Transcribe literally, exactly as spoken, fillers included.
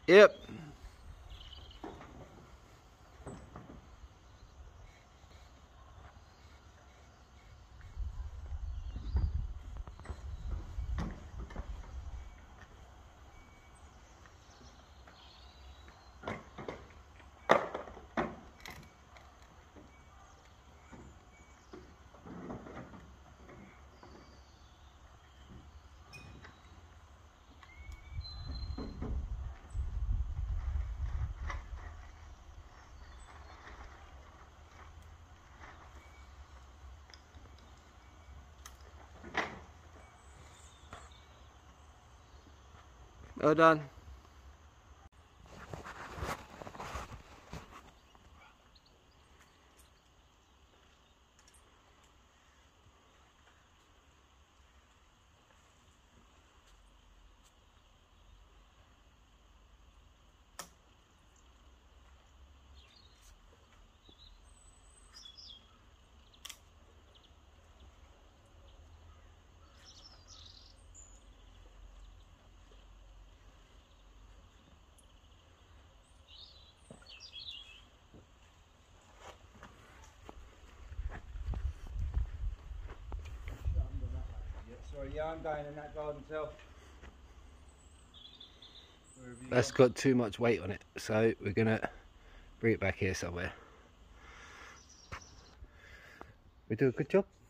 Yep. Well done. Sorry, yeah, I'm going in that garden cell. That's got too much weight on it, so we're gonna bring it back here somewhere. We do a good job.